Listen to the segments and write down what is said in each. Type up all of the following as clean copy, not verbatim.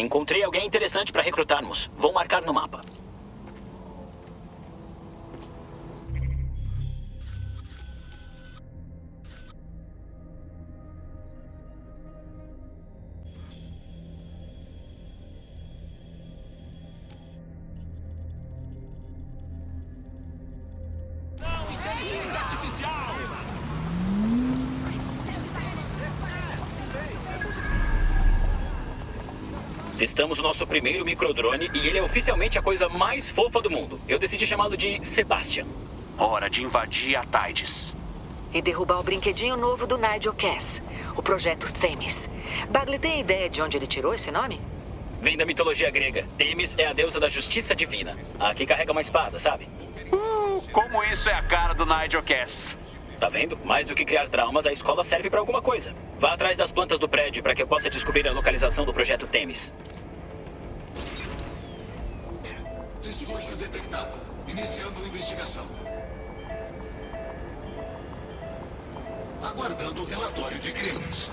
Encontrei alguém interessante para recrutarmos. Vou marcar no mapa. Testamos o nosso primeiro microdrone e ele é oficialmente a coisa mais fofa do mundo. Eu decidi chamá-lo de Sebastian. Hora de invadir a Tides. E derrubar o brinquedinho novo do Nigel Cass, o projeto Themis. Bagley tem ideia de onde ele tirou esse nome? Vem da mitologia grega. Themis é a deusa da justiça divina. A que carrega uma espada, sabe? Como isso é a cara do Nigel Cass. Tá vendo? Mais do que criar traumas, a escola serve pra alguma coisa. Vá atrás das plantas do prédio para que eu possa descobrir a localização do projeto Themis. Desvio detectado. Iniciando investigação. Aguardando o relatório de crimes.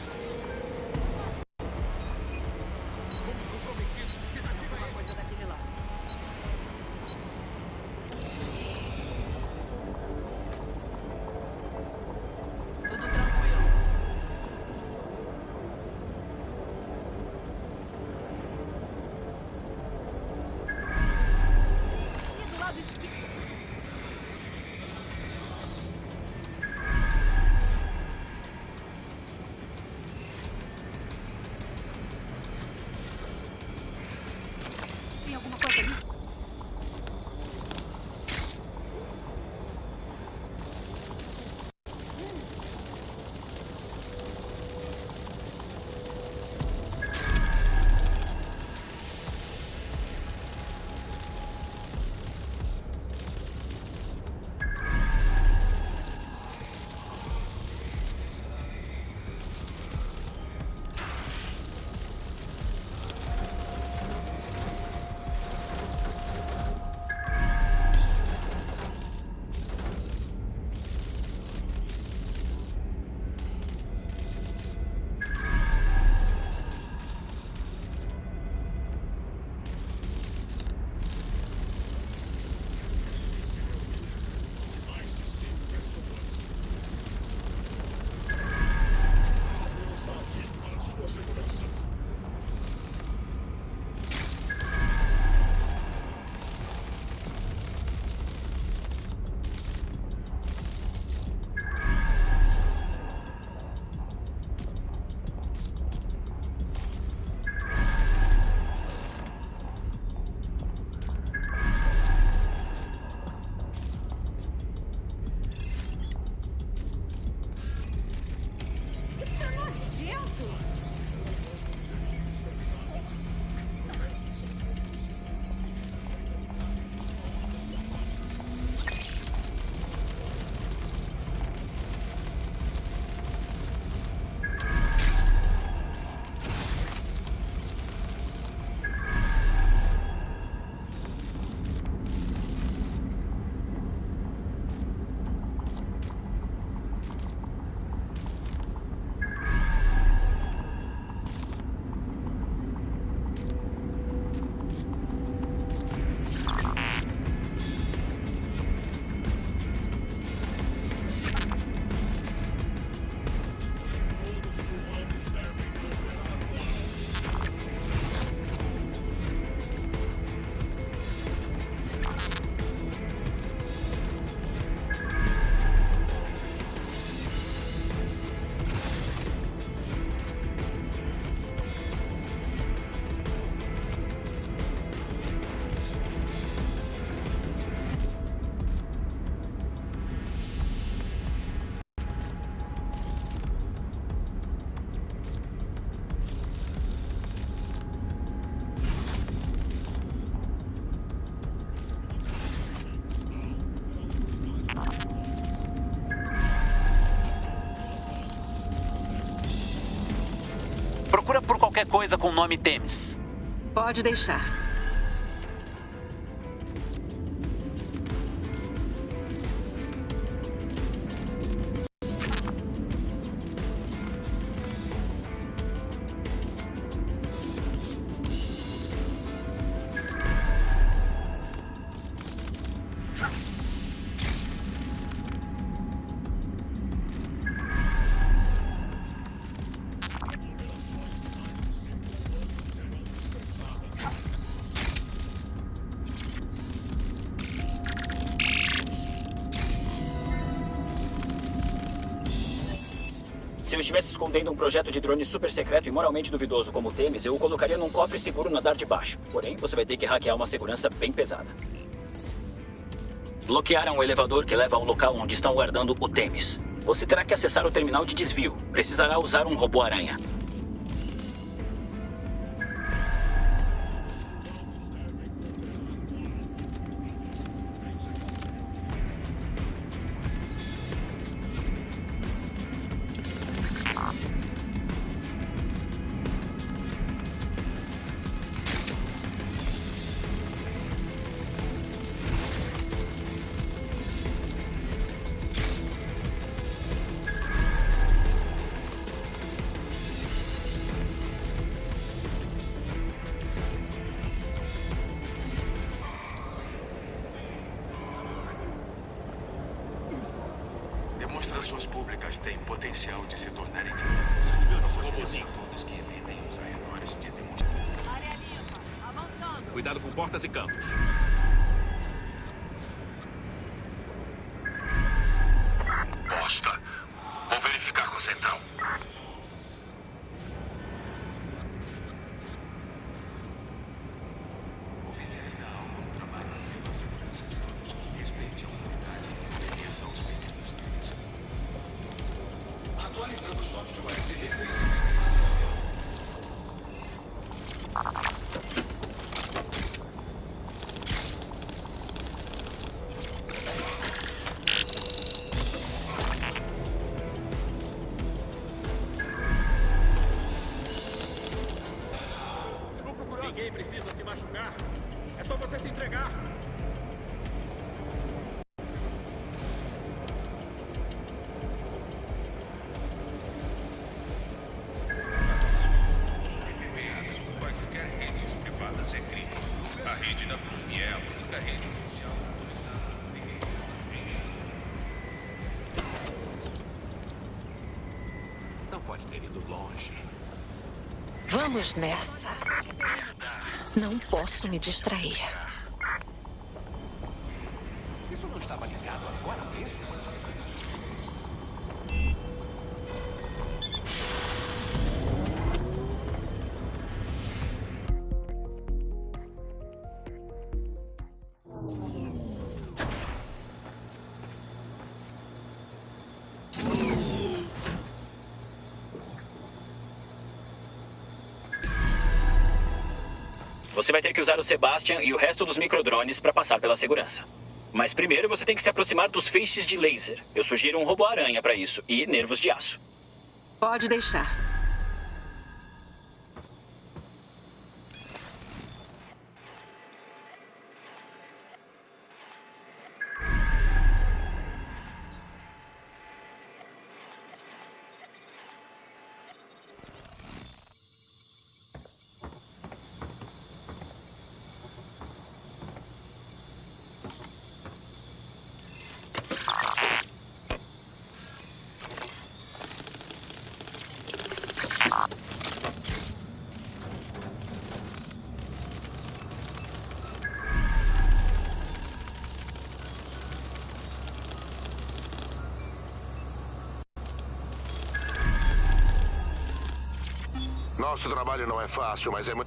Procura por qualquer coisa com o nome Themis. Pode deixar. Se eu estivesse escondendo um projeto de drone super secreto e moralmente duvidoso como o Themis, eu o colocaria num cofre seguro no andar de baixo. Porém, você vai ter que hackear uma segurança bem pesada. Bloquearam o elevador que leva ao local onde estão guardando o Themis. Você terá que acessar o terminal de desvio. Precisará usar um robô-aranha. Demonstrações públicas têm potencial de se tornarem violentas. Aconselhamos a todos que evitem os arredores de demonstrações. Área limpa. Avançando. Cuidado com portas e campos. Bosta. Vou verificar com a central. Oficiais da ALCOM trabalham pela segurança de todos. Respeite a autoridade e obedeça aos pedidos deles. Atualizando o software de reconhecimento facial. Ninguém precisa se machucar. É só você se entregar. Uso de VPNs ou quaisquer redes privadas é crime. A rede da Bloom é a única rede oficial autorizada. Não pode ter ido longe. Vamos nessa. Não posso me distrair. Isso não estava ligado agora mesmo? Você vai ter que usar o Sebastian e o resto dos microdrones para passar pela segurança. Mas primeiro você tem que se aproximar dos feixes de laser. Eu sugiro um robô-aranha para isso e nervos de aço. Pode deixar. Nosso trabalho não é fácil, mas é muito...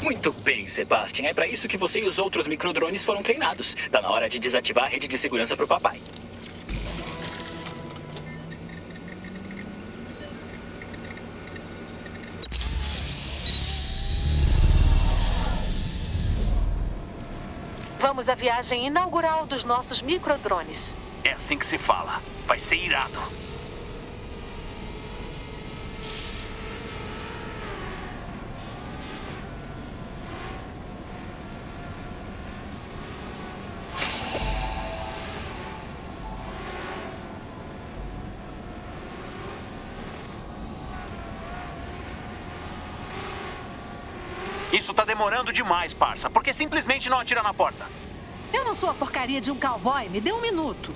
Muito bem, Sebastian. É para isso que você e os outros microdrones foram treinados. Tá na hora de desativar a rede de segurança pro papai. Vamos à viagem inaugural dos nossos microdrones. É assim que se fala. Vai ser irado. Isso tá demorando demais, parça. Por que simplesmente não atira na porta? Eu não sou a porcaria de um cowboy. Me dê um minuto.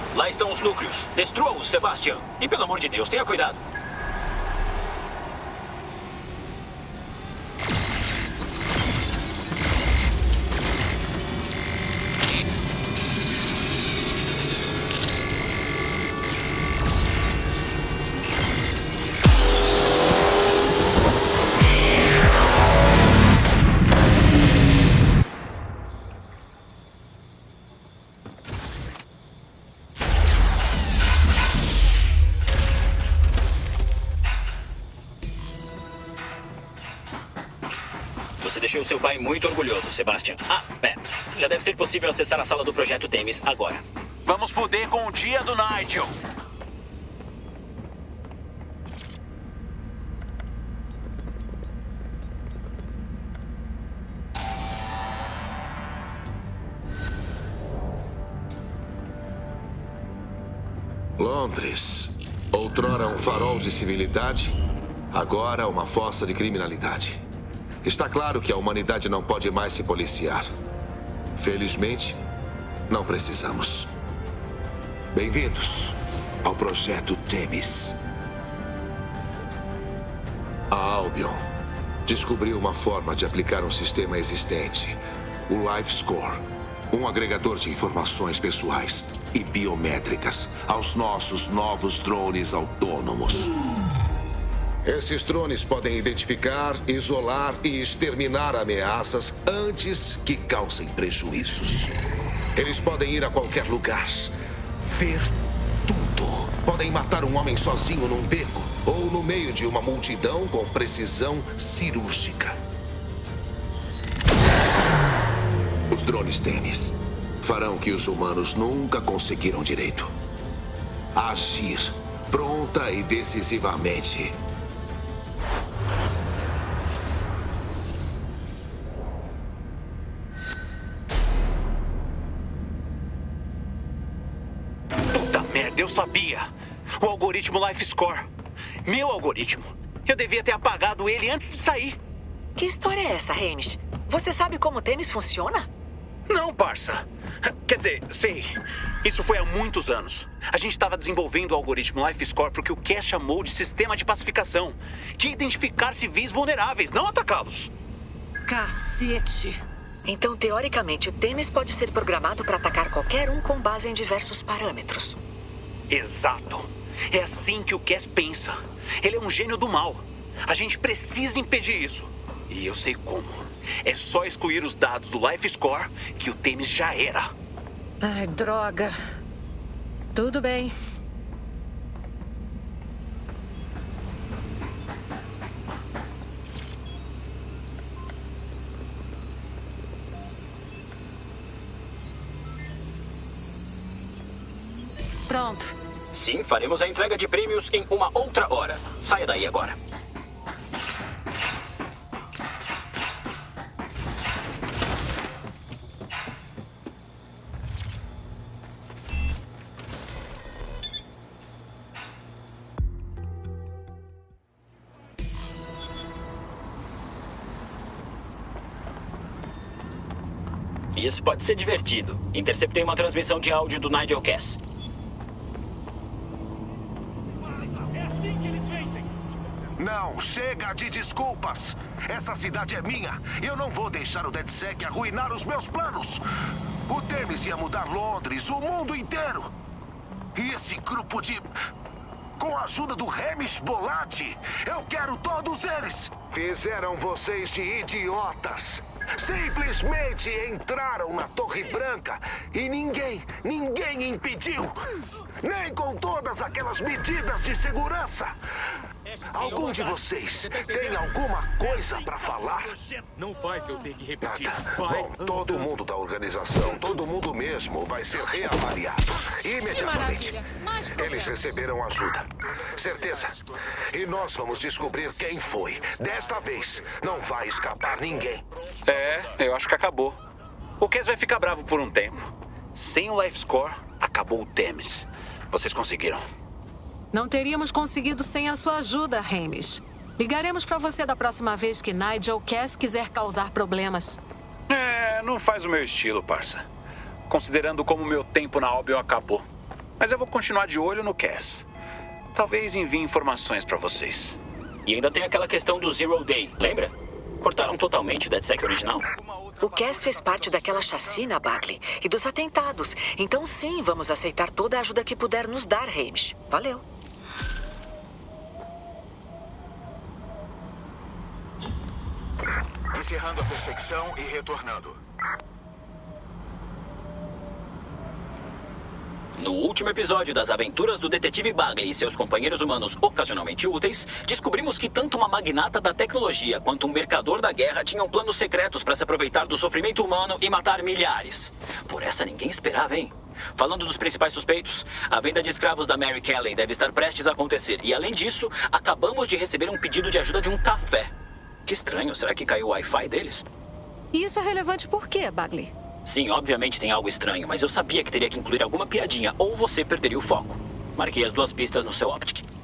Lá estão os núcleos. Destrua-os, Sebastian. E pelo amor de Deus, tenha cuidado. Você deixou seu pai muito orgulhoso, Sebastian. Já deve ser possível acessar a sala do Projeto Themis agora. Vamos foder com o dia do Nigel. Londres. Outrora um farol de civilidade, agora uma fossa de criminalidade. Está claro que a humanidade não pode mais se policiar. Felizmente, não precisamos. Bem-vindos ao Projeto Themis. A Albion descobriu uma forma de aplicar um sistema existente, o LifeScore, um agregador de informações pessoais e biométricas aos nossos novos drones autônomos. Esses drones podem identificar, isolar e exterminar ameaças antes que causem prejuízos. Eles podem ir a qualquer lugar, ver tudo. Podem matar um homem sozinho num beco ou no meio de uma multidão com precisão cirúrgica. Os drones Themis farão que os humanos nunca conseguiram direito. Agir pronta e decisivamente. Eu sabia. O algoritmo LifeScore. Meu algoritmo. Eu devia ter apagado ele antes de sair. Que história é essa, Hamish? Você sabe como o Themis funciona? Não, parça. Quer dizer, sei. Isso foi há muitos anos. A gente estava desenvolvendo o algoritmo LifeScore porque o Cass chamou de sistema de pacificação. De identificar civis vulneráveis, não atacá-los. Cacete. Então, teoricamente, o Themis pode ser programado para atacar qualquer um com base em diversos parâmetros. Exato. É assim que o Cass pensa. Ele é um gênio do mal. A gente precisa impedir isso. E eu sei como. É só excluir os dados do LifeScore que o Themis já era. Ai, droga. Tudo bem. Pronto. Sim, faremos a entrega de prêmios em uma outra hora. Saia daí agora. Isso pode ser divertido. Interceptei uma transmissão de áudio do Nigel Cass. Não, chega de desculpas. Essa cidade é minha. Eu não vou deixar o DedSec arruinar os meus planos. O Themis ia mudar Londres, o mundo inteiro. E esse grupo de... Com a ajuda do Hamish Bolatti, eu quero todos eles. Fizeram vocês de idiotas. Simplesmente entraram na Torre Branca e ninguém impediu. Nem com todas aquelas medidas de segurança. Algum de vocês tem alguma coisa para falar? Não faz eu ter que repetir. Bom, todo mundo da organização, todo mundo mesmo vai ser reavaliado imediatamente. Eles receberam ajuda. Certeza. E nós vamos descobrir quem foi. Desta vez, não vai escapar ninguém. Eu acho que acabou. O Cass vai ficar bravo por um tempo. Sem o LifeScore, acabou o Themis. Vocês conseguiram. Não teríamos conseguido sem a sua ajuda, Hamish. Ligaremos para você da próxima vez que Nigel Cass quiser causar problemas. Não faz o meu estilo, parça. Considerando como meu tempo na Albion acabou. Mas eu vou continuar de olho no Cass. Talvez envie informações pra vocês. E ainda tem aquela questão do Zero Day, lembra? Cortaram totalmente o DedSec original. O Cass fez parte daquela chacina, Bagley, e dos atentados. Então sim, vamos aceitar toda a ajuda que puder nos dar, Hamish. Valeu. Encerrando a perseguição e retornando. No último episódio das aventuras do detetive Bagley e seus companheiros humanos ocasionalmente úteis, descobrimos que tanto uma magnata da tecnologia quanto um mercador da guerra tinham planos secretos para se aproveitar do sofrimento humano e matar milhares. Por essa ninguém esperava, hein? Falando dos principais suspeitos, a venda de escravos da Mary Kelly deve estar prestes a acontecer. E além disso, acabamos de receber um pedido de ajuda de um café. Que estranho, será que caiu o Wi-Fi deles? E isso é relevante por quê, Bagley? Sim, obviamente tem algo estranho, mas eu sabia que teria que incluir alguma piadinha ou você perderia o foco. Marquei as 2 pistas no seu Optic.